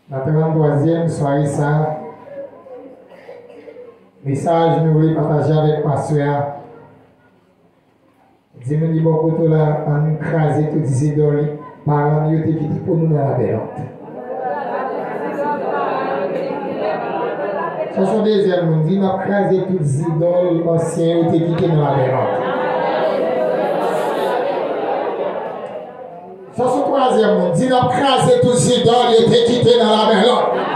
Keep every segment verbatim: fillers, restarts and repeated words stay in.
La trente-troisième soirée, ça, message nous voulons partager avec Pasteur. Dis-moi, dis beaucoup de là, on crase tout ces idoles, parents, ils ont quitté pour nous dans la belle. Ce sont des hommes qui ont crasé toutes les idoles anciennes, ils ont quitté dans la belle. Ça, c'est le troisième monde. Dis nous craser tous ces idoles et te quitter dans la mer.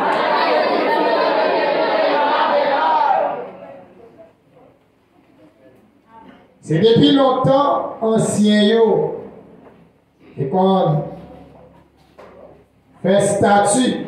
C'est depuis longtemps ancien yo. Et qu'on fait statue,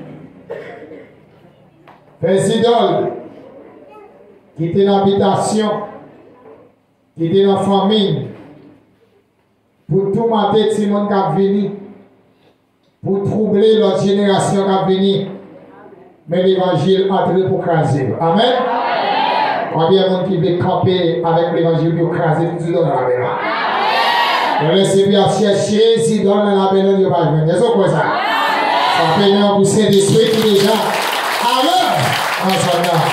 fait idole, quitter l'habitation, quitter la famille. Pour tout mater tout le monde qui a venu, pour troubler l'autre génération qui a venu, mais l'évangile a entré pour craser. Amen. On bien monde qui veut camper avec l'évangile pour craser tout dans la belle. On laisse bien chercher si dans la belle il va venir. C'est quoi ça? Ça fait un poussin d'esprit qui déjà. Amen. Ensemble.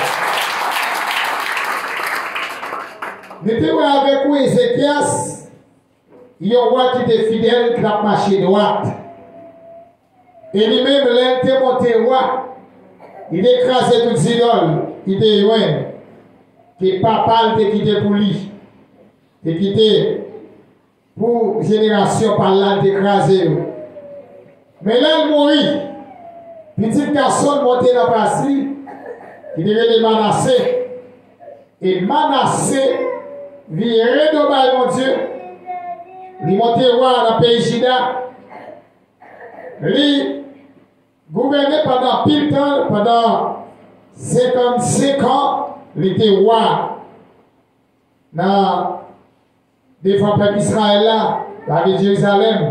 Mettez-vous avec vous Ézéchias. Il y a un roi qui était fidèle, qui a marché droite. Et lui-même, il était monté roi. Il écrasait toutes les idoles. Il était loin. Que papa était quitté pour lui. Il était quitté pour génération par là, il écrasé. Mais là, il mourit. Petit garçon monté dans la place, il devait Manassé. Et Manassé, viré de mon Dieu. Il montait roi dans le pays Juda. Il gouvernait pendant pile temps, pendant cinquante-cinq ans, il était roi dans des peuple d'Israël, là, la ville de Jérusalem.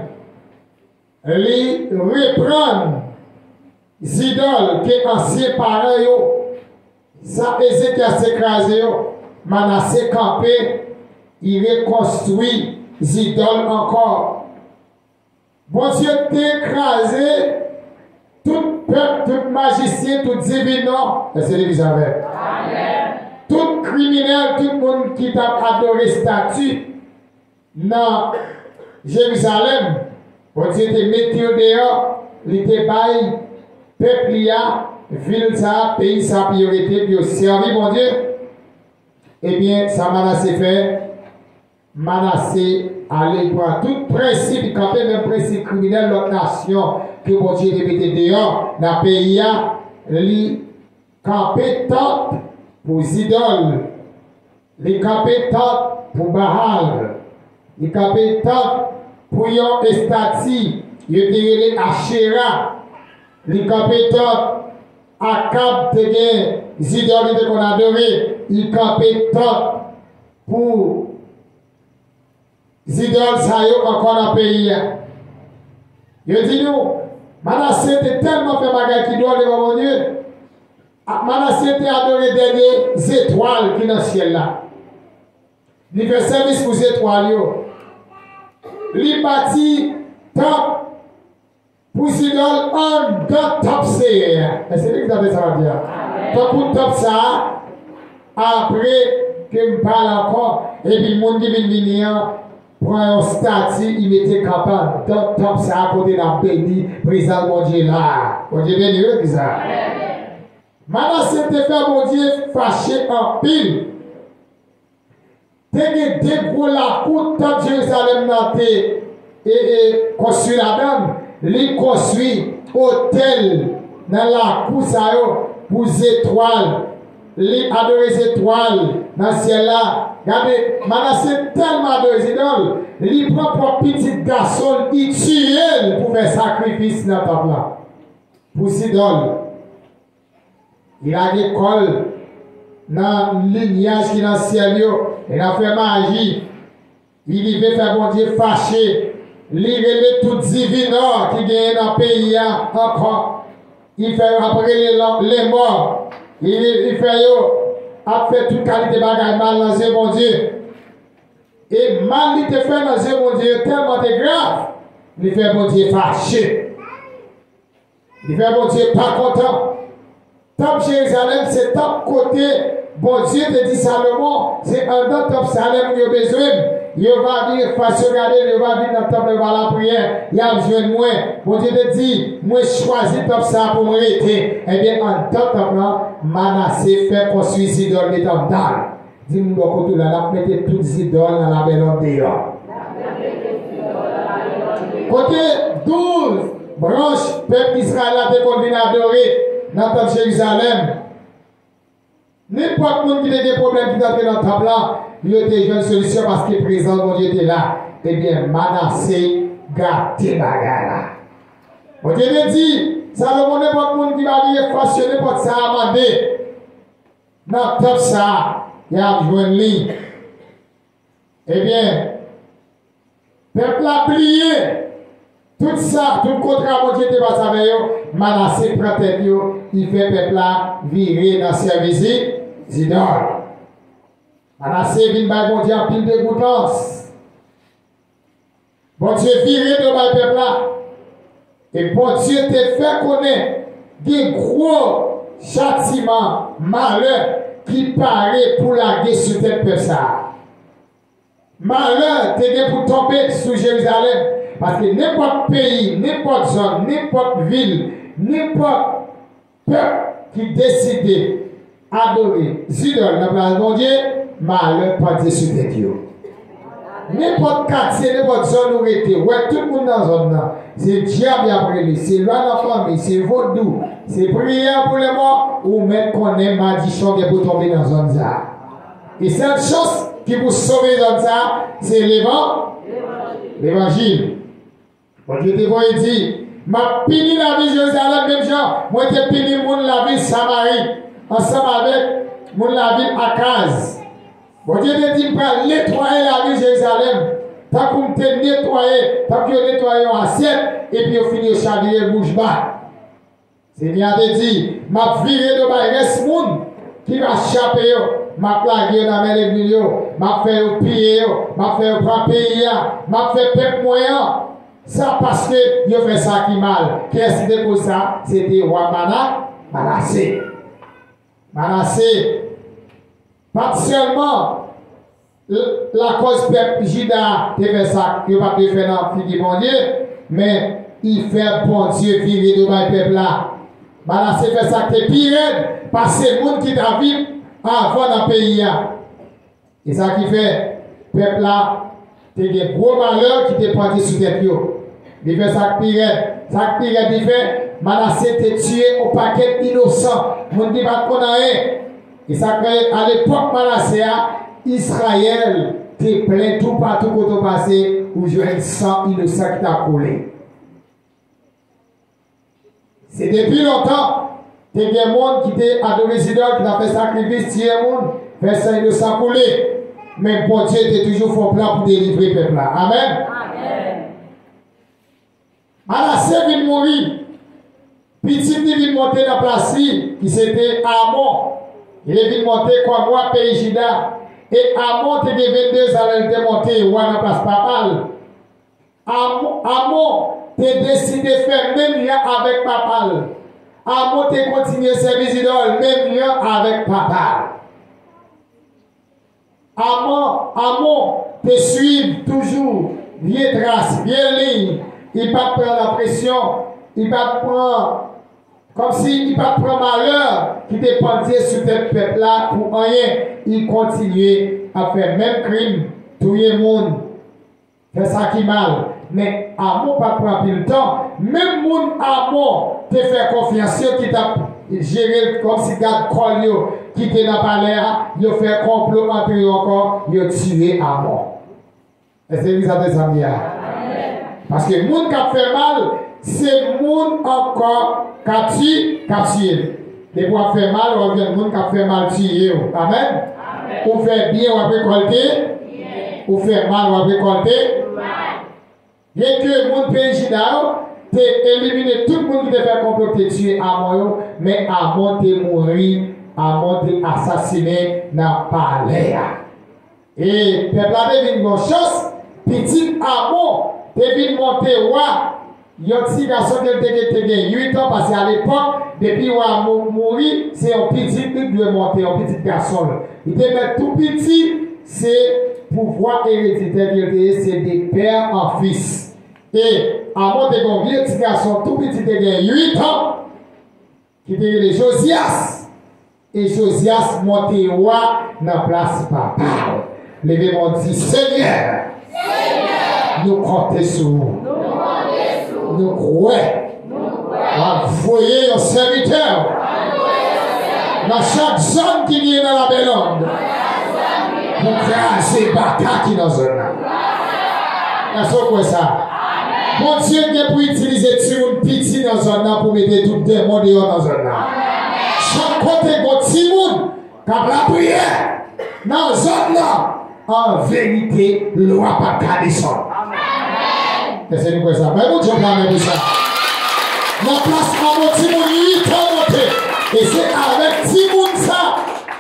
Il reprend les idoles que anciens parents, ça Ézéchias écrasé, Manassé campé, il reconstruit les idoles encore. Bon Dieu t'a écrasé tout peuple, tout magicien, tout divinant. C'est l'Élisabeth. Tout criminel, tout le monde qui t'a adoré statue dans Jérusalem. Bon Dieu t'a mis dehors, il t'a baillé, peuple y a, ville ça, pays ça, priorité, puis servi, mon Dieu. Eh bien, ça Manassé fait. Manassé allait pour tout principe, quand même principe criminel, l'autre nation, que bon Dieu répétait dehors, dans le pays, il campait tant pour idoles, il campait tant pour Baal, il campait tant pour yon estati, il était Asherah, il campait tant à Cap de les idoles qu'on adorait, il campait tant pour les idoles, ça y est encore dans le pays. Je dis nous, Manassé était tellement fait bagarre qui doit aller mon Dieu. Manassé était adoré des étoiles qui sont dans le ciel là. Il fait service pour les étoiles. Il bâtit top pour les idoles en deux top c'est. C'est lui qui a fait ça dire. Top pour top ça. Après que je parle encore, et puis le monde qui vient venir. Prend un statut, il mettait capable. Top, top, ça à côté de la béni, président mon Dieu là. Mon Dieu béni, c'est ça. Manassé te fait mon Dieu fâché en pile. T'es débrou la cour, tant Jérusalem n'a été et construit la dame. Il construit hôtel dans la cour pour les étoiles. Il adore les étoiles dans le ciel là. Regardez, Manassé tellement adore les idoles, il prend pour petit garçon, il tue pour faire sacrifice dans le temple là. Pour les idoles. Il a l'école dans le lignage qui est dans le ciel. Il a fait magie. Il veut faire bon Dieu fâché. Il relève tout divin qui gagne dans le pays encore. Il fait après les morts. Il, il fait yo. A fait toute qualité de bagaille mal dans ce bon Dieu. Et mal il te fait dans ce bon Dieu tellement de grave, il fait bon Dieu fâché. Il fait bon Dieu pas content. Temple Jérusalem, c'est top côté. Bon Dieu te dit Salomon, c'est un autre temple Salem qui a besoin. Il va venir face regarder, il va venir dans le temple, il va la prière. Il a besoin de moi. Bon Dieu te dit, moi choisis le temple ça pour me rester. Eh bien, en tant que temple, Manassé fait construire ces idoles de temple. Dis-moi, côté là, on mettez toutes les idoles dans la maison dehors. Côté douze branches, peuple Israël a été conduit à adorer dans le temple Jérusalem. N'importe qui a des problèmes qui sont dans le temple là, il a déjà une solution parce que le présent mon Dieu était là. Eh bien, Manassé gâté bagarre. Mon Dieu me dit, Salomon n'est pas le monde qui va venir fassionner pour ça amender. Dans le temple ça, il y a besoin de lui. Eh bien, peuple a plié. Tout ça, tout le contrat, mon Dieu était pas avec eux. Manassé prend tête, il fait peuple là virer dans le service d'idoles. Manassé vient par mon Dieu en pile de goutance. Bon Dieu viré de le peuple là. Et bon Dieu te fait connaître des gros châtiments, malheurs qui paraît pour la guerre sur tête peuple ça. Malheur te pour tomber sur Jérusalem. Parce que n'importe pays, n'importe zone, n'importe ville, n'importe peuple qui décide d'adorer les idoles dans la place de Dieu, malheur pas de sur Dieu. N'importe quartier, n'importe zone où était, ouais, tout le monde dans la zone, c'est diable après lui, c'est loi dans la famille, c'est vaudou, c'est prière pour les morts, ou même qu'on est malédiction pour tomber dans la zone. Et cette chose qui vous sauve dans ça, c'est l'évangile. Bon Dieu te voit et dit, m'a puni la vie de Jérusalem, même genre, moi te puni mon la vie de Samarie, ensemble avec mon la vie Akaz. Bon Dieu te dit, pour nettoyer la vie de Jérusalem, tant qu'on te nettoyer, tant qu'on nettoyer en assiette, et puis on finit au chalier bouche bas. Seigneur te dit, m'a viré de ma reste monde qui va chapper, m'a plagué dans mes l'église, m'a fait au pied, m'a fait au frapper, m'a fait peuple moyen. Ça parce que il fait ça qui mal. Qu'est-ce que c'était pour ça? C'était roi Manassé. Manassé. Pas seulement la cause peuple Juda qui fait ça, qui va faire dans le fils bon Dieu, mais il fait bon Dieu vivre de ma peuple là. Manassé fait ça qui est pire parce que le monde qui t'a vécu avant dans le pays. Et ça qui fait peuple là. C'est des gros malheurs qui te pendus sur tes pieds. Il fait ça pire. Ça pire, il fait Manassé te tué au paquet innocent. On ne dit pas qu'on a rien. Et ça fait à l'époque Manassé, Israël te plaint tout partout quand on passe où je un sang innocent qui t'a collé. C'est depuis longtemps que des gens qui t'a adoré idoles, qui t'a fait sacrifice, tué le monde, fait sang innocent coulé. Mais bon Dieu était toujours fort plan pour délivrer le peuple là. Amen. Amen. Manassé vient mourir. Petit vient monter dans la place qui c'était Amon. Il est venu monter comme roi pays Juda. Et Amon était vingt-deux ans, il était monté roi dans la place papale. Amon était décidé de faire même lien avec papal. Amon était continué à servir idole, même lien avec papal. Amon, Amon te suit toujours, vieille trace, vieille ligne. Il ne va pas prendre la pression, il va pas prendre, comme s'il ne va pas prendre malheur qui dépendait sur ce peuple-là pour rien. Il continue à faire même crime, tout le monde. C'est ça qui est mal. Mais Amon pas prendre le temps. Même monde Amon te fait confiance, qui t'a géré comme si garde Colio qui était dans le palais, il a fait complot entre eux encore, il a tué Amon. Est-ce que vous avez ça? Parce que le monde qui a fait mal, c'est le monde encore qui a tué, qui a tué. Et pour faire mal, on vient le monde qui a fait mal tuer. Amen. Ou faire bien, on va récolter. Ou faire mal, on va récolter. Bien que le monde pays Juda te éliminé tout le monde qui te fait comploter tuer Amon, mais Amon te mourir, Amon te assassiné dans le palais. Et le peuple avait une bonne chance, petit Amon te venu monter roi il y a un petit garçon qui a huit ans, parce qu'à l'époque, depuis qu'il a mouru, c'est un petit qui doit monter, un petit garçon. Il était tout petit, c'est pouvoir héréditaire, c'est des pères en fils. Et avant de gagner un petit garçon tout petit qui a huit ans, qui était le Josias. Et Josias montait roi dans la place papa. Levez-moi dit Seigneur, Seigneur, nous comptons sur vous. Nous croyons. Envoyez un serviteur dans chaque zone qui vient dans la Bélonde pour craser les batailles qui dans la zone. Est-ce que c'est ça? Mon Dieu, qui peut utiliser tout le petit dans la zone pour mettre tout le démon dans la zone. Chaque côté, il y a petit monde qui a la prière dans la zone là. En vérité, loi pas garder ça. Qu'est-ce que c'est ça? Mais bon Dieu, on va ça. La place à mon petit monde, huit ans monté. Et c'est avec petit monde ça.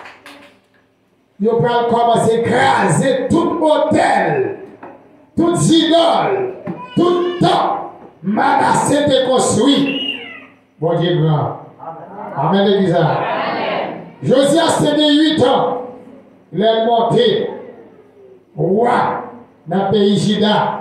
Ils vont commencer à écraser tout hôtel, tout idole, tout temps, menacé de construire. Bon Dieu grand. Amen, l'église. Josias c'était huit ans. Il est monté roi dans le pays Juda.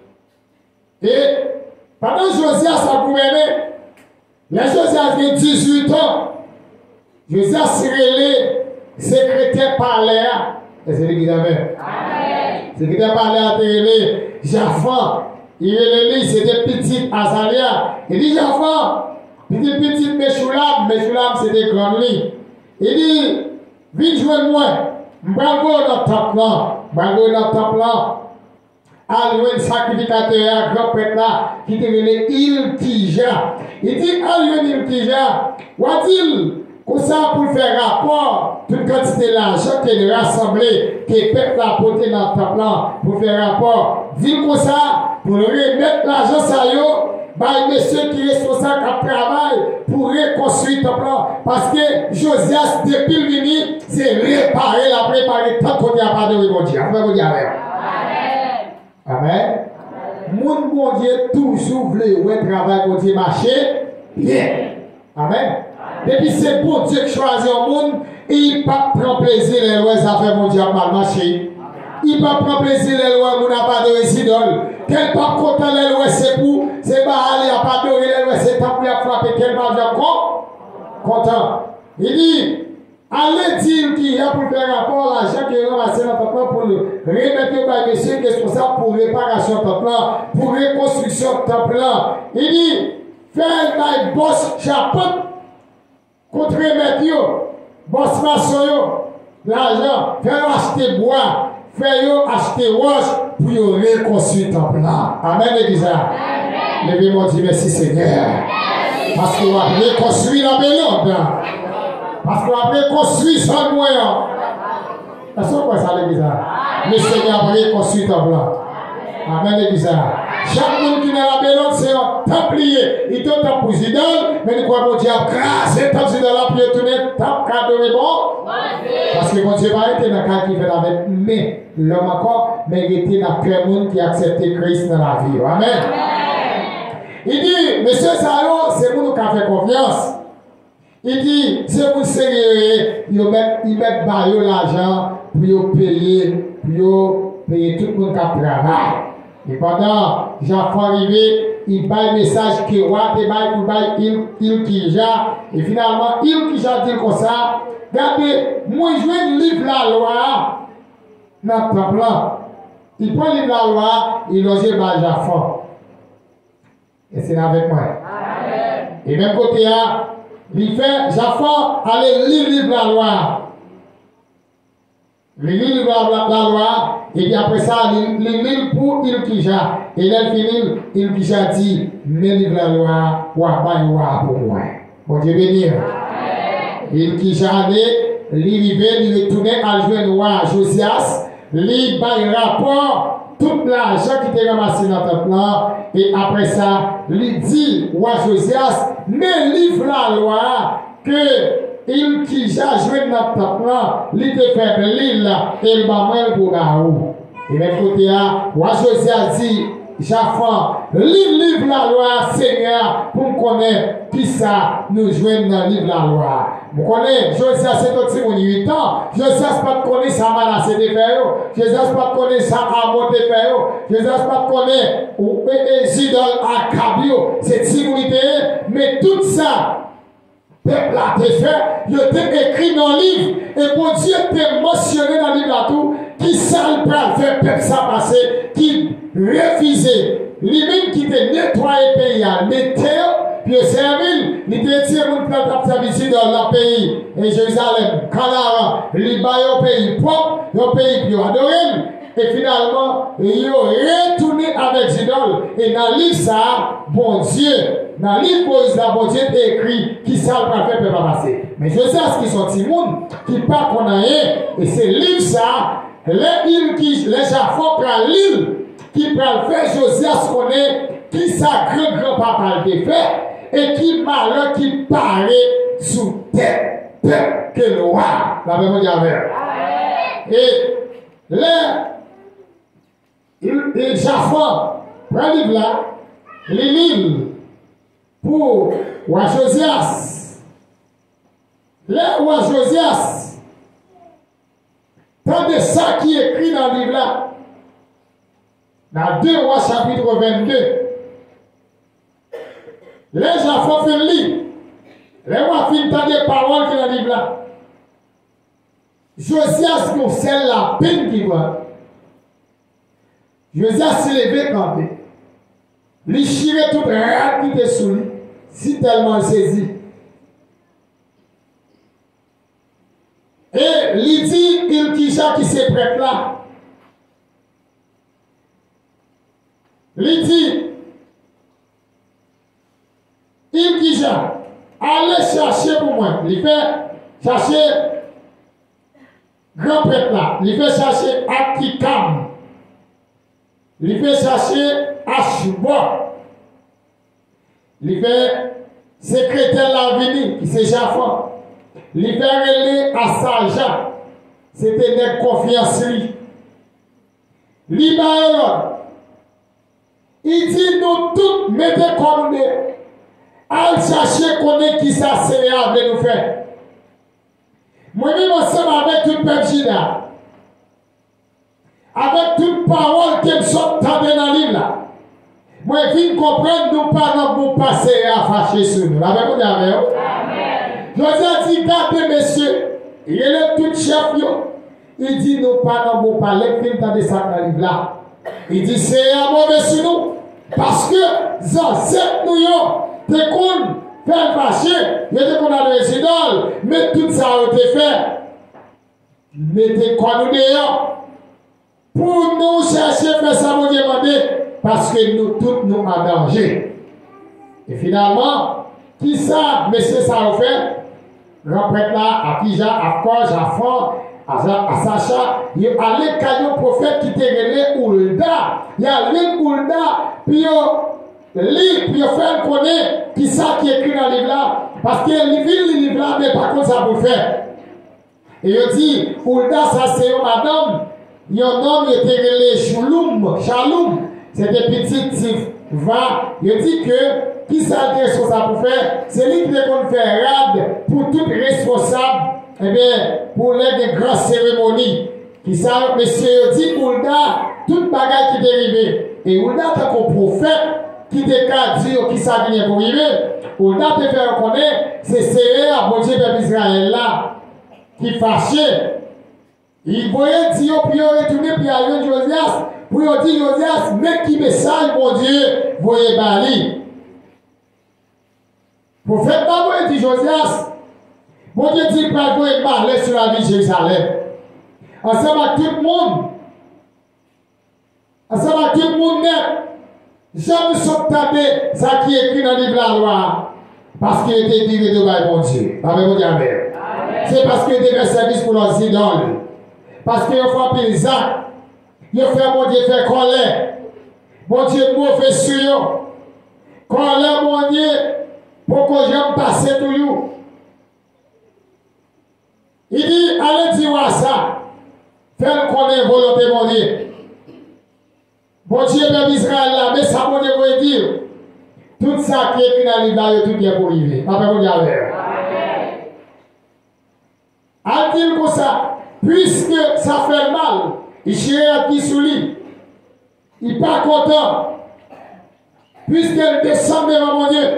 Et pendant que Josias a gouverné, les Josias a dix-huit ans. Josias s'est relé secrétaire parler. Et c'est l'église. Amen. Secrétaire parler a été Japhan. Il est relé, c'était petit Azalia. Il dit Japhan. Il dit petit Meshulam. Meshulam c'était grand lit. Il dit, viens jouer moi. Bravo dans le top là. Bravo dans le top là. Alloué le sacrificateur, grand prêtre là, qui était venu Ilkija. Il dit, Alloué Ilkija, what-il? Comme ça, pour faire rapport, toute quantité d'argent qui est rassemblé, que le peuple a porté dans le top là, pour faire rapport. Dis comme ça, pour remettre l'argent ça y est. Bah, monsieur qui est responsable de travail pour reconstruire le plan. Parce que Josias, depuis le mini, c'est réparer, la préparer tant qu'on n'y a pas de rebondir. Amen. Amen. Mon bon Dieu, toujours voulait ouais travail pour Dieu marcher bien. Amen. Depuis c'est bon Dieu qui choisit un monde, et il ne pas prendre plaisir les lois affaires mon Dieu mal marcher. Il ne pas prendre plaisir les lois, mon n'a pas de résidole. Quel pas content les lois, c'est pour, c'est pas aller à pas dorer les lois, c'est pas pour frapper, quel pas encore content. Il dit, allez dire qu'il y a pour faire rapport à l'argent qui est ramassé dans ton plan pour le remettre au monsieur qui est responsable pour réparation de ton plan, pour reconstruction de ton plan. Il dit, fais ma boss chapeau contre remettre, boss maçon, l'argent, faire acheter bois. Fais-yo acheter roche pour yo reconstruire ton plan. Amen, l'église. Levez-moi dire merci Seigneur. Parce qu'on va reconstruire la Bélonde. Parce qu'on va reconstruire son moyen. Est-ce que quoi ça, l'église? Le Seigneur va reconstruire ton plan. Amen, l'église. Chaque monde qui est dans la Bélonde, c'est un templier. Il est un temple pour idole, mais nous croyons que Dieu a grâce, temple idole, puis il tourne temple cadeau et bon. Parce que mon Dieu va être dans le cas qui fait avec mais l'homme encore, mais il était dans le cœur monde qui a accepté Christ dans la vie. Amen. Il dit, monsieur Salo, c'est pour nous qui avons fait confiance. Il dit, c'est pour sérieux, ils mettent l'argent pour payer, pour payer tout le monde qui travaille. Et pendant Jean-François arrivé, il bat le message qui roi, il bat pour il il Kija. Et finalement, il Kija dit comme ça, regardez, moi je vais livre la loi dans le plan. Il prend le livre la loi, il loge par Jean-François. Et c'est avec moi. Amen. Et même côté, il fait Jean-François, allez lire le livre la loi. Il lit la, la loi, et puis après ça, il lit pour il Kija. Et là, il finit, il Kija dit, mais livre la loi, ou à pas loi pour moi. Bon Dieu bénir. Il Kija allait, il arrivait, il retournait à jouer le roi Josias, il bail rapport, tout l'argent qui était ramassé dans le plan, et après ça, il dit, roi Josias, mais livre la loi, que il qui a joué dans notre plan, il te fait l'île et il va mal pour Gaou. Et même côté, roi Josias dit, Jafan, livre la loi, Seigneur, pour nous connaître qui ça nous joigne dans le livre la loi. Vous connaissez, Josias c'est aussi mon huit ans. Josias pas de connaître ça Manassé de faire. Josias pas de connaître ça Amon de faire. Josias pas de connaître les idoles à Cabio. C'est simulité. Mais tout ça, peuple a été fait. Il a été écrit dans le livre. Et pour Dieu était mentionné dans le livre là tout. Qui ça le faire peuple ça passer. Qui refusait. Lui-même qui était nettoyé le pays. Mettait. Puis au servile, il était tiré mon plan de dans le pays, et Jérusalem, Canara, il bat au pays propre, au pays plus adoré, et finalement, il est retourné avec Zidol, et dans le livre ça, bon Dieu, dans le livre ça, bon Dieu est écrit qui ça le fait peut pas passer. Mais je sais ce qui sont petits monde, qui pas qu'on a et c'est le livre ça, les îles qui, les Jaffa prennent l'île, qui prend le fait, Josias connaît, qui ça grand-grand-papa le fait, et qui malheur qui paraît sous terre que le roi. La même chose. Et là, il Jaffa prend le livre là, les livres pour roi Josias. Là, roi Josias, tant de ça qui est écrit dans le livre là, dans deux rois chapitre vingt-deux. Les gens font faire lire. Les rois finissent dans des paroles qui sont dans le livre là. Josias nous scelle la peine qui voit. Josias s'est levé quand même. Il chirait toute rate qui était sous lui. Si tellement saisi. Et il dit, il qui qui s'est prêt là. Il dit, il dit, allez chercher pour moi. Il fait chercher grand prêtre là. Il fait chercher Akikam. Il fait chercher Ashba. Il fait secrétaire l'avenir, qui c'est Jaffa. Il fait relais à Saja. C'était une confiance. Libaïon. Il dit, nous tous mettez comme nous. Al chercher qu'on est qui ça c'est avec nous faire. Moi-même ensemble avec tout le peuple Juda, avec toute parole qui me sort dans le livre là. Moi je viens comprendre nous pas nous passer à fâcher sur nous. Avec vous avec vous. Amen. Je dis gardez messieurs, il est tout chef yo. Il dit nous pas nous parler qui dans ça dans livre là. Il dit c'est un mauvais sur nous parce que ça c'est nous yo. T'es con, faire fâcher, il était qu'on a des idoles, mais tout ça a été fait. Mettez quoi nous dehors. Pour nous chercher, faire ça, vous demander, parce que nous tous nous en danger. Et finalement, qui ça, monsieur, ça a fait? Grand prêtre là, à Kija, à Forge, à Fort, à Sacha, il y a allé caillou prophète qui était relé Oulda. Il y a l'île Oulda, puis livre, puis faire connaître qui ça qui est écrit dans le livre là. Parce que le livre là, mais par contre, ça vous fait. Et il dit, Oulda, ça c'est une madame. Il y a un homme qui était relé Chaloum, Chaloum. C'était petit va. Il dit que, qui ça qui est responsable pour faire? C'est lui qui peut faire rade pour tout responsable, eh bien, pour les grandes cérémonies. Qui ça, monsieur, dit Oulda, toute bagaille qui dérive. Et Oulda, tant qu'on prophète, qui te dire qui ça vient pour arriver, on a te faire reconnaître, c'est serré à bon Dieu de Israël là, qui fâchait. Il voyait dire, puis il retourné, puis il a eu Josias, puis il dit Josias, mais qui message, mon Dieu, voyez Bali. Pour faire d'abord, il dit Josias, bon Dieu dit, pas de parler sur la vie de Jérusalem. Ensemble avec tout le monde, ensemble avec tout le monde net. Jamais sauté ça qui est écrit dans le livre de la loi. Parce qu'il était tiré de par mon Dieu. Amen. C'est parce qu'il était fait service pour leurs idoles. Parce qu'il a fait pile ça. Il a fait mon Dieu faire colère. Mon Dieu mauvais sur eux. Colère mon Dieu. Pour que j'aime passer tout you. Il dit, allez dire ça. Faites connaître volonté mon Dieu. Bon Dieu, peuple Israël là, mais ça, bon Dieu, vous dire, tout ça qui est écrit dans le livre, tout bien pour arriver. Après, vous dire avec. A dit comme ça, puisque ça fait mal, il chère qui sous lui, il n'est pas content, puisqu'elle descend devant mon Dieu.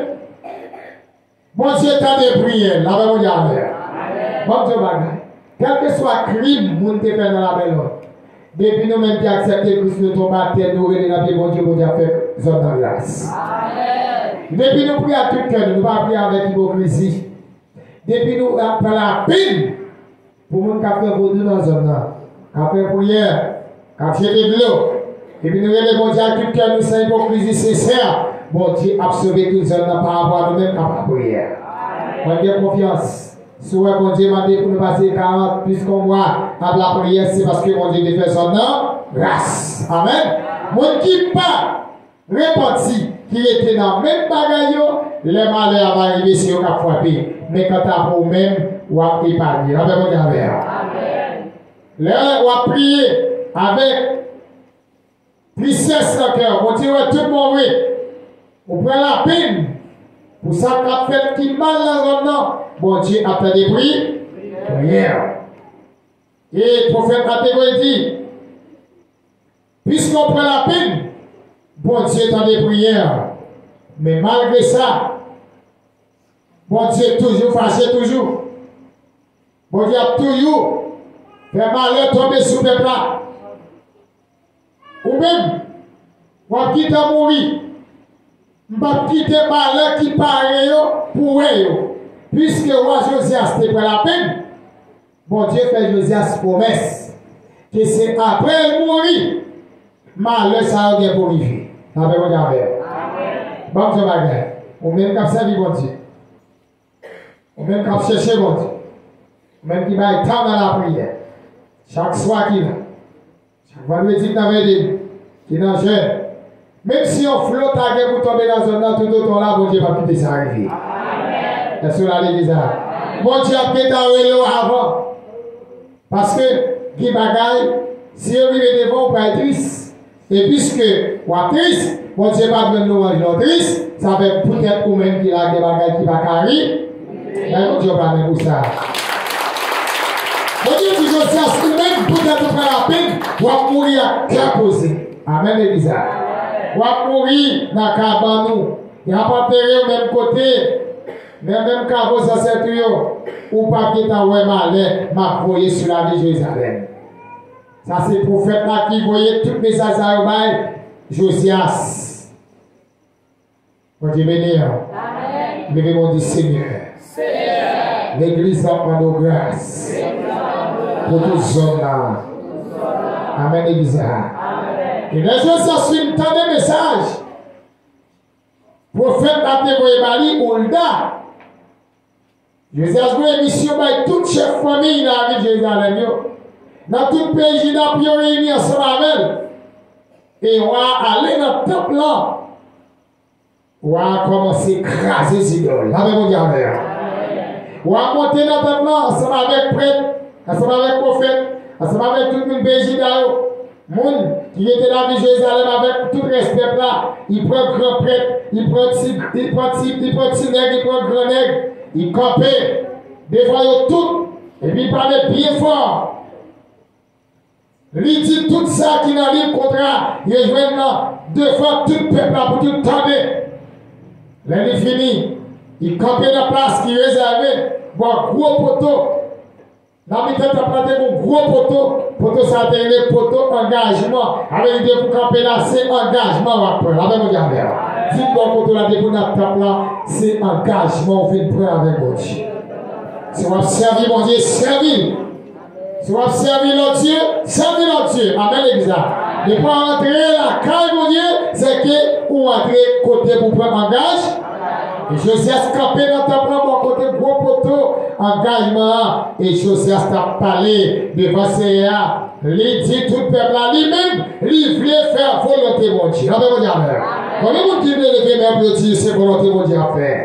Bon Dieu, t'as des prières, là, vous dire avec. Bon Dieu, quel que soit le crime, vous te fait dans la belle ordre. Depuis nous même qui acceptons Christ, nous tombons à terre, nous revenons dans bon Dieu, bon Dieu a fait zone dans grâce. Depuis nous prions à tout cœur, nous ne pas prier avec hypocrisie. Depuis nous prenons la peine pour nous qui a fait vos deux dans zone là, qui a fait prière, qui a fait de l'eau. Et puis nous revenons bon Dieu à tout cœur, nous sommes hypocrisie sincère. Bon Dieu a sauvé toute zone là par rapport à nous-mêmes qui a fait prière. On a confiance. Si vous bon Dieu m'a dit pour nous passer quarante plus qu'on mois à la prière, c'est parce que mon Dieu fait son nom, grâce. Amen. Mon qui pas réparti, qui était dans le même bagaille, le malheur va arriver si on a frappé. Mais quand tu as pour même, on va épargner. Amen. Amen. Là, on va prier avec tristesse dans le cœur. On dit, ouais, tout le monde, oui. On prend la peine. Pour ça qu'on fait qui mal dans le nom. Bon Dieu a fait des prières. Et le prophète a dit, puisqu'on prend la peine, bon Dieu a des prières. Mais malgré ça, bon Dieu toujours fâché, toujours. Bon Dieu a toujours fait malheur tomber sous le plat. Ou même, on quitte à mourir. On va quitter malheur qui paraît pour eux. Puisque roi Josias te prend la peine, bon Dieu fait Josias promesse que c'est après le mourir, malheur ça va pour vivre. Amen. Bon Dieu, Amen. On même qu'à servir bon Dieu. On même qu'à chercher bon Dieu. Même qui va être dans la prière. Chaque soir qu'il a. Chaque vendredi dans la vie, qui est dans le jeûne. Même si on flotte à guerre pour tomber dans un an, tout autant là, bon Dieu va quitter ça arriver. Est-ce que la l'église a? Bon Dieu a peut-être avant. Parce que, Guy Bagaille, si on vit devant, on peut être triste. Et puisque, on est triste, bon Dieu va venir nous rendre triste, ça fait peut-être ou même qu'il a des bagailles qui va carrer. Mais bon Dieu va venir pour ça. Bon Dieu dit, je sais, si même peut-être faire la peine, on va mourir à cœur posé. Amen, l'église. On va mourir dans le cabane. Il n'y a pas terre au même côté. Mais même quand vous êtes ou pas qui est en malheur, m'a voyé sur la vie de Jérusalem. Ça, c'est le prophète là qui voyait toutes les messages à Josias. Mon Dieu béni. Amen. Levez mon Dieu Seigneur. Seigneur. L'église a en nos grâces. Pour tous les hommes là. Amen, l'église. Amen. Et les Josias suivent tant de messages. Prophète a témoigné Mali, Olda. Josias a une mission par toute chef famille dans la ville de Jérusalem. Dans tout le pays, il a pu réunir ensemble avec elle. Et on va aller dans le temple là. On va commencer à écraser les idoles. Avec mon Dieu. On va monter dans le temple là ensemble avec prêtre, ensemble avec prophète, ensemble avec tout le pays là. Moun qui était dans la ville de Jérusalem avec tout respect là, il prend grand prêtre, il prend petit, il prend petit, il prend petit nègre, il prend grand nègre, il campait, devant tout, et puis il parlait bien fort. Il dit tout ça qui n'a rien contre, il est maintenant devant tout le peuple là pour tout tomber. Là il fini, il campait dans la place qui est réservée, bon gros poteau. Dans le temps, tu as planté un gros poteau, poteau ça a été le poteau engagement. Avec l'idée pour camper là, c'est engagement après. La même chose. Si bon poteau là, pour notre temple là, c'est engagement, on fait une prière avec mon Dieu. Si on va servir mon Dieu, servir. Si on va servir notre Dieu, servir notre Dieu. Amen, l'église. Et pour entrer la caille, mon Dieu, c'est que on entrer côté pour prendre engagement. Et Josias campé dans ta plan, mon côté gros poteau, engagement. Et Josias t'a parlé devant ces gars. Il dit tout le peuple là, lui-même, il voulait faire volonté mon Dieu. Amen, mon Dieu. Comment vous dites lever même le Dieu, c'est volonté mon Dieu à faire.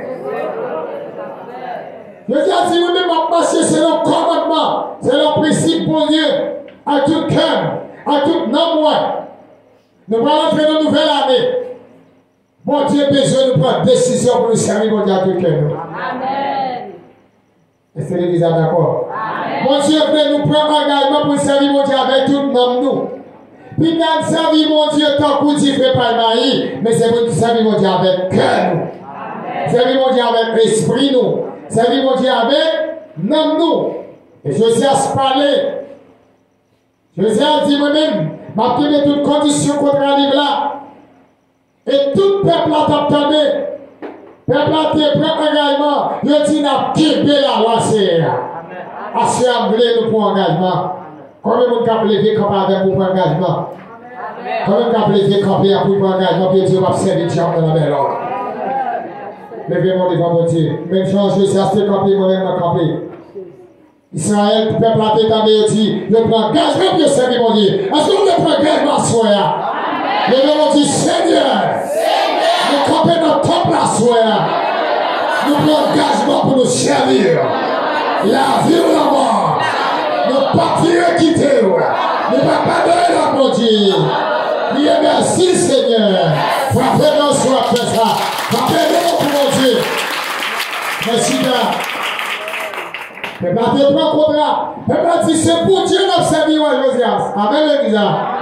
Josias dit, vous-même, marcher selon le commandement, selon le principe, mon Dieu, à tout cœur, à tout nom, Nous allons entrer dans une nouvelle année. Bon Dieu a besoin de prendre décision pour nous servir, mon Dieu, à tout cœur. Amen. Est-ce que l'église est d'accord? Mon Dieu veut nous prendre engagement pour servir, mon Dieu, avec tout le monde. Nous. Puis nous servir, mon Dieu, tant qu'on dit fait pas le mais c'est pour nous servir, mon Dieu, avec cœur. Nous. Servir, mon Dieu, avec l'esprit, nous. Servir, mon Dieu, avec nom, nous. Et Josias parlait. Josias dit moi-même, m'a pris toutes conditions contre un livre là. Et tout peuple a attendu. Peuple a été pris engagement. Il dit n'a quitté la loi c'est. Assez anglais nous pour engagement. Combien de gens lever camper avec pour engagement? Combien de gens lever camper pour engagement puis Dieu va servir Dieu dans la belle ordre. Levez-moi devant mon Dieu. Même chose, je sais à ce camper, moi-même à camper. Israël, le peuple a été attendu, il dit, je prends engagement pour servir mon Dieu. Est-ce que vous prenez engagement à soi? Levez-moi dit, Seigneur, nous camper dans ton place, nous prenons engagement pour nous servir. La vie ou la mort, nous partirons quitter. Nous ne pouvons pas donner la mon Dieu. Dieu merci Seigneur. Frappez-nous sur après ça. Frappez-nous pour mon Dieu. Merci bien. Peuple a fait trois contrats. Peuple a dit c'est pour Dieu nous servir à Josias. Amen l'église.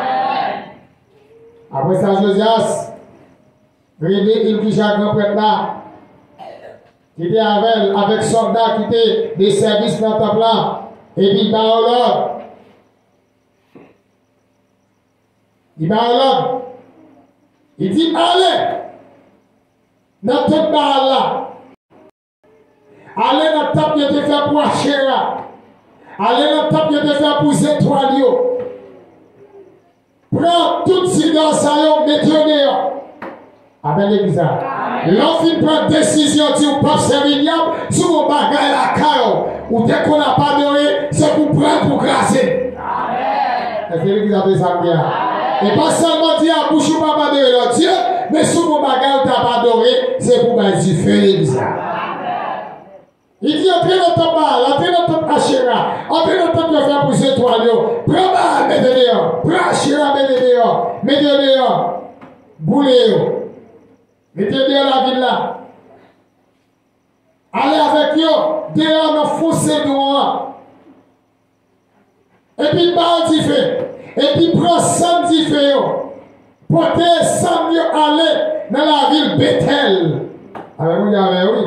Après ça Josias, réveille il qui a grand prêtre là. Qui était avec, avec soldats qui étaient des services dans le temple là. Et puis il va au l'ordre. Il va au l'ordre. Il dit allez dans le temple là. Allez dans le temple qui était fait pour Achéra. Allez dans le temple qui était fait pour Zétoile. Prends toutes ces danses à mettez-les dehors. Amen l'église. L'enfant prend décision, tu ne pas servir diable, si vous bagage la caille, ou dès qu'on n'a pas adoré, c'est pour prendre pour grasser. Amen. Est-ce que l'église a fait ça bien? Et pas seulement dire à bouche ou pas adorer leur Dieu, mais si mon bagage tu n'as pas adoré, c'est pour mettre du feu l'église. Il dit entrez dans ton bal, entrez dans ton Achéra, entrez dans ton faire pour ces étoiles, prends bal, mettez dehors, prends Achéra, mettez dehors, mettez dehors, boulez. Mettez dehors la ville là. Allez avec eux, dehors dans fossé dehors. Et puis bal dit fait. Et puis prends samedi fait. Portez samedi aller dans la ville Bethel. Avec vous, avec oui.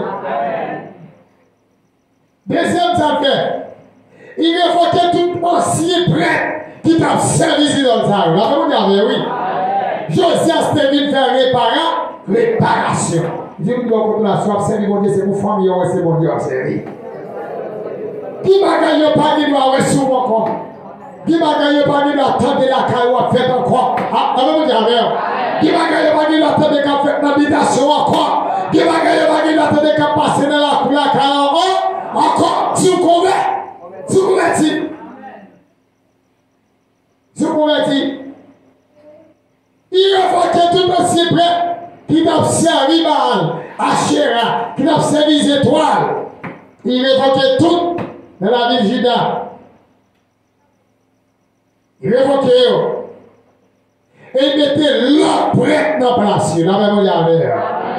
Deuxième ça fait. Il révoquait tout ancien prêtre qui t'a servi dans le salon. Avec vous, avec oui. Josias te venu faire réparer. Réparation. Dieu nous doit continuer à soif, c'est mon Dieu, c'est pour famille, c'est mon Dieu, c'est qui m'a gagné pas dit doit rester sur mon compte. Qui m'a gagné pas dit doit attendre la caille ou faire encore. Ah, vous dire avec. Qui m'a gagné pas dit doit attendre qu'à faire l'habitation encore. Qui m'a gagné pas dit doit attendre qu'à passer dans la couleur caille encore. Encore, si vous convertissez. Si vous convertissez. Si vous convertissez. Il révoquait tout aussi près. Qui n'a servi Baal, Achéra, qui n'a servi les étoiles. Il révoquait tout dans la ville de Juda. Il révoquait eux. Et il mettait l'autre prêtre dans la place. La même il y avait.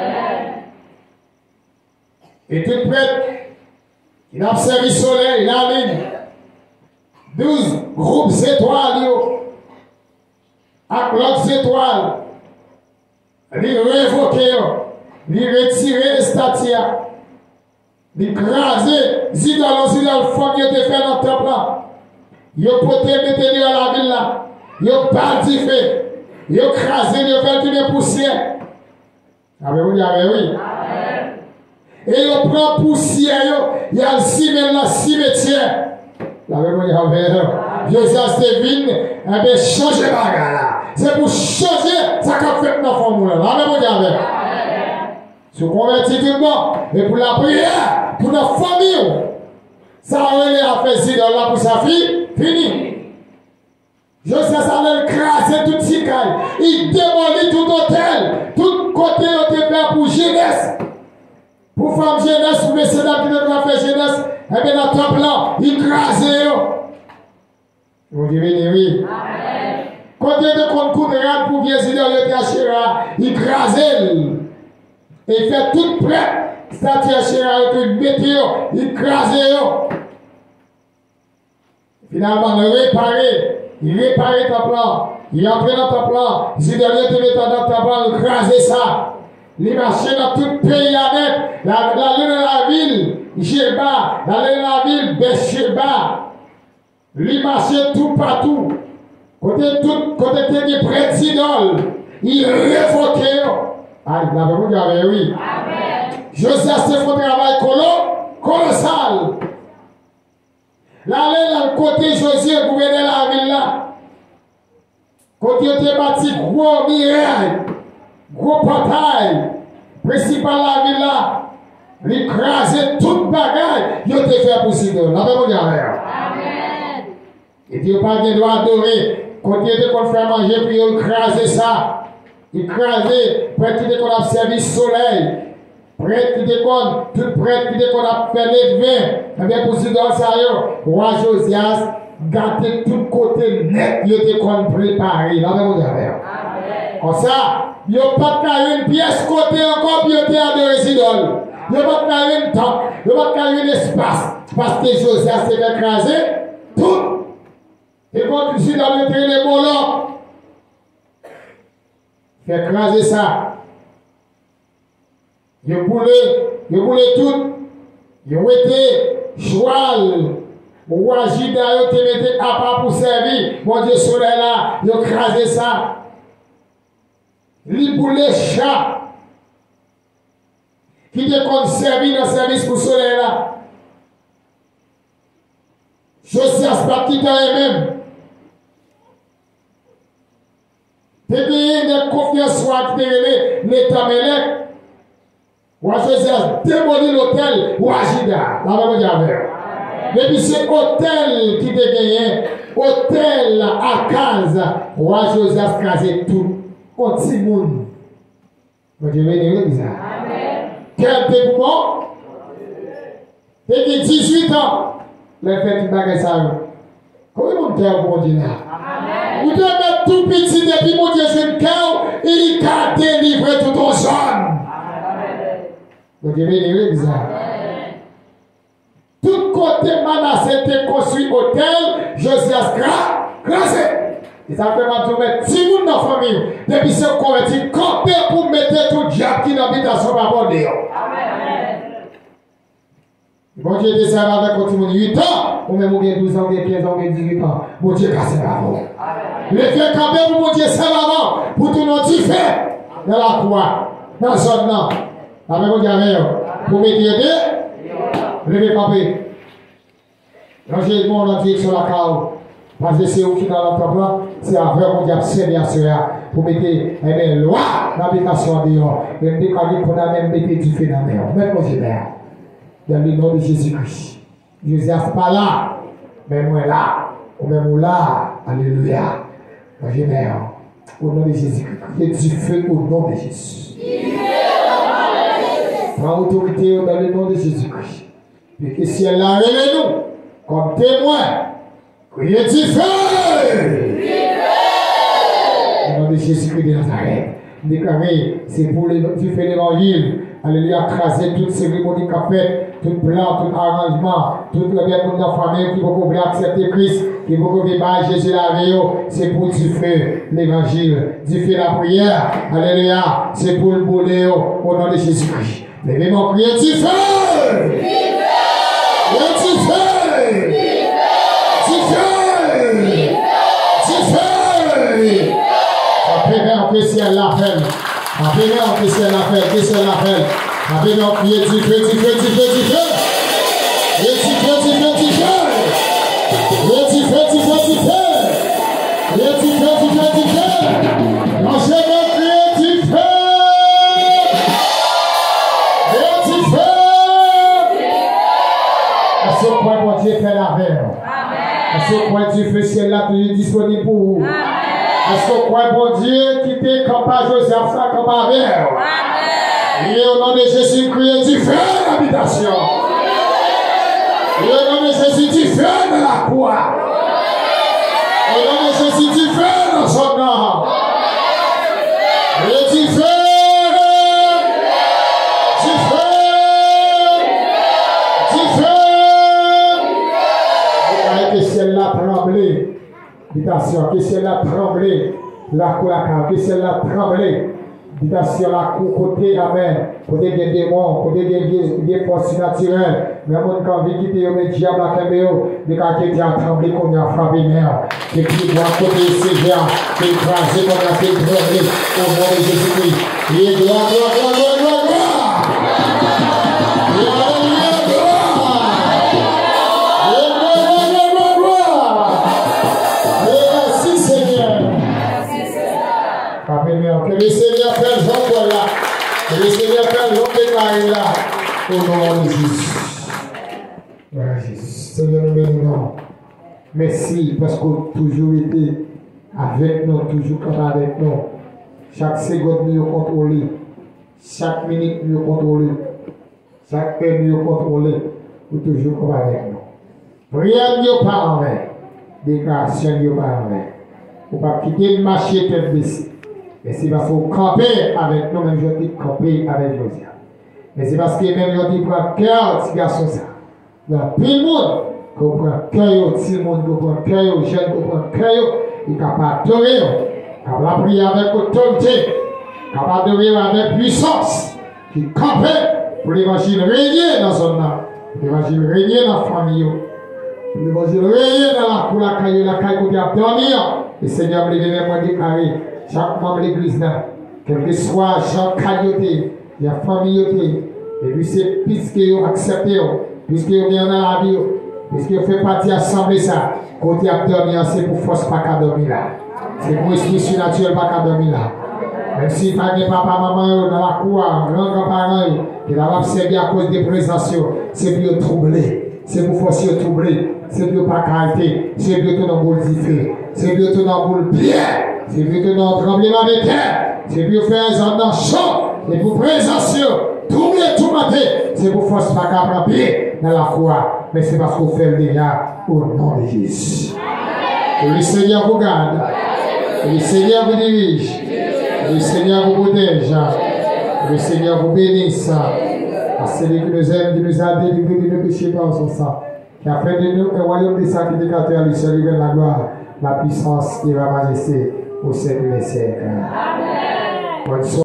Et tout prêtre, qui n'a servi le soleil, la ligne. Douze groupes étoiles. Avec l'autre étoile. Il révoquait, il retirait les statues, il crasait, il idoles, les idoles, femmes qui étaient faites dans le temple là. Il a porté, mettez dans la ville là. Il a parti fait. Il a crasé, il a fait une poussière. Avez-vous dit, avez oui? Et il prend poussière, il a le cimetière, la cimetière. Avez-vous dit, avez Josias Devine, eh bien, changer la bagarre là. C'est pour changer ça qu'a fait dans la formule. La même chose. Si vous convertissez tout le monde, et pour la prière, pour la famille, ça a fait si dans là pour sa fille, fini. Je sais ça allait craser toute ces cailles. Il démolit tout hôtel, tout côté de fait pour jeunesse. Pour femme jeunesse, pour messieurs qui doivent faire jeunesse, et bien dans le temple là, il crasait. Vous direz oui. Quand il y a des concours de rade pour bien se dire le Achéra, il crase. Et il fait tout prêt. Statue Achéra, il météo, il crase. Finalement, il réparer. Il réparer ton plan. Il entre dans ton plan. Si derrière tu mets dans ton plan, il crase ça. Il marche dans tout le pays avec. La lune de la ville, Jéba. La lune de la ville, Bécheba. Il marche tout partout. Côté tout, côté des prêtres d'idoles. Il révoquait. Ah, il avait dit, ah, oui. Josias se fait un travail colossal. Là, là, côté Josué, gouverneur la ville là. Côté il était bâti gros miraille, gros portail, principal la ville là. L'écraser toute bagaille, il était fait pour si deux. La même chose. Amen. Et Dieu pas de droit adorer. Quand il était qu'on fait manger, puis il écrasait ça. Écraser, prêtre qui était qu'on a servi soleil. Prêtre qui était qu'on, tout prêtre qui était qu'on a fait l'élevé. Eh bien, pour si dans ça, roi Josias, gâté tout côté net, il était qu'on préparé. La même chose. Comme ça, il n'y a pas de une pièce côté encore, puis il était adoré Sidol. Il n'y a pas de une temps, il n'y a pas de un espace. Parce que Josias s'est écrasé, tout. Et quand tu suis dans le train de Moloch, fait écraser ça. Il boulé, il boulé tout. Il était cheval. Roi Juda, il te mettait à part pour servir. Mon Dieu, soleil là, il écrasé ça. Il boulé chat. Qui te compte servir dans le service pour soleil là. Josias pas quitter eux-mêmes. T'es gagné de confiance soit qui t'es l'État Mélec. Ou Josias démolit l'hôtel ou Agida. La même chose. Et puis c'est hôtel qui t'es gagné. Hôtel à casa. Ou Josias crasé tout. On t'y monde. Moi je vais dire ça. Amen. Quel dévouement. T'es gagné dix-huit ans. Les fêtes de bagage ça. Comment on t'a bon Dieu là? Vous devez mettre tout petit depuis mon Dieu sur le cœur et il a délivré tout ton son. Vous devez dire ça. Tout côté Manassé était construit hôtel, Josias crasé. Et ça fait mal de mettre six mille dans la famille. Depuis ce converti, camper pour mettre tout diable qui n'habite à son rapport dehors. Bon Dieu était servi avec tout le monde huit ans, ou même bien douze ans, bien quinze ans, bien dix-huit ans. Bon Dieu a servi avant. Les faits camper pour mon Dieu servi avant, pour tout le monde y fait dans la croix, dans la zone là. La même chose pour mettre aider, lever camper. Ranger le monde entier sur la cave. Parce que c'est où qui dans notre plan, c'est avec mon Dieu servi à cela. Pour mettre les lois d'habitation dehors. Et me déclarer qu'on a même mis du feu dans la mer. Même mon Dieu. Dans le nom de Jésus-Christ. Jésus n'est pas là, mais moi là, ou même là, alléluia. Moi je mets au nom de Jésus-Christ. Il y a du feu au nom de Jésus. Prends autorité dans le nom de Jésus-Christ. Et que si elle a révélé nous, comme témoin, qu'il y ait du feu. Au nom de Jésus-Christ de Nazareth. Déclarer, c'est pour le tu fais l'évangile. Alléluia, craser toute cérémonie qu'a fait. Tout plan, tout arrangement, tout le bien de la famille qui vous accepter Christ, qui vous vivre Jésus la vie, c'est pour du feu l'évangile, du feu la prière. Alléluia, c'est pour le boulet au nom de Jésus-Christ. Levez mon prière, du feu! Du feu! Du feu! Du feu! Du feu! Appelez-moi que ciel l'appelle. Appelez-moi que ciel l'appelle, que ciel l'appelle. Avec mon pied, du feu, du feu, du feu, du feu. Et du feu, du feu, du feu. Et du feu, du feu, du feu. Et du feu, du feu, du feu. Mangez mon pied, du feu. Et du feu. À ce point, mon Dieu fait la veille. À ce point, Dieu fait ciel là, toujours disponible pour vous. À ce point, mon Dieu, qui t'est capable, Joseph, ça, comme avec. Et au nom de Jésus-Christ, du feu dans l'habitation. Et au nom de Jésus, du feu dans la croix. Au nom de Jésus, tu fais dans son nom. Et tu fais. Tu fais. Tu fais. Et que celle-là tremblé. Ditation, que celle-là tremblé. La coulaka, que celle-là tremblé. Ditation, la côté, amen. Côté des démons, côté des forces naturelles. Mais mon quand vit quitter le diable à Kembéo, les cas qui étaient à trembler qu'on a frappé mère. Et puis, moi, côté sévère, qui est écrasé, qu'on a fait trembler au nom de Jésus-Christ. Et gloire, gloire, gloire, gloire, gloire, gloire. Gloire, gloire, gloire, gloire, gloire. Merci Seigneur. Seigneur. Que le Seigneur fasse l'homme là. Que le Seigneur fasse l'homme là. Au nom de Jésus. Voilà Jésus. Seigneur, nous bénissons. Merci parce que vous toujours été avec nous, toujours comme avec nous. Chaque seconde, nous contrôlé. Chaque minute, nous contrôlé. Chaque heure, nous contrôlé. Vous toujours comme avec nous. Rien ne pas en vain. Déclaration ne pas en vain. Vous ne pouvez pas quitter le marché tête baissée. Mais c'est parce que vous campez avec nous, même je dis camper avec Josiane. Mais c'est parce que même je dis prendre cœur, petit garçon ça. Il y a plein de monde qui prend cœur, petit monde qui prend cœur, jeune qui prend cœur, il est capable d'adorer, capable de prier avec autorité, capable d'adorer avec puissance, qui campe pour l'évangile régner dans son âme, pour l'évangile régner dans la famille, pour l'évangile régner dans la cour, la caille, la caille où il y a dormir. Le Seigneur me lève moi déclaré, chaque membre de l'église là, quel que soit Jean Cailloté, il y a famille, et puis c'est puisque vous acceptez, puisque vous venez dans la vie, puisque vous faites partie de l'assemblée, ça, quand vous avez dormi, c'est pour force pas qu'à dormir là. C'est pour esprit surnaturel pas qu'à dormir là. Même si tu as papa, maman dans la cour, grand-parents, qui va servir à cause des présences, c'est pour troubler, c'est pour forcer troubler, c'est pour pas qualité, c'est pour tout dans le boule d'ifé, c'est pour tout dans le boule pierre, c'est pour tout dans le tremblement de terre, c'est pour faire un jardin chaud, c'est pour présence, troubler tout matin, c'est pour force pas qu'à pied dans la foi, mais c'est parce qu'on fait le dégât au nom de Jésus. Que le Seigneur vous garde, que le Seigneur vous dirige, que le Seigneur vous protège, que le Seigneur vous bénisse. À celui qui nous aime, qui nous a délivrés de nos péchés par son sang, qui a fait de nous un royaume de sacrificateurs, lui seul de la gloire, la puissance et la majesté au siècle des siècles. Amen. Bonne soirée.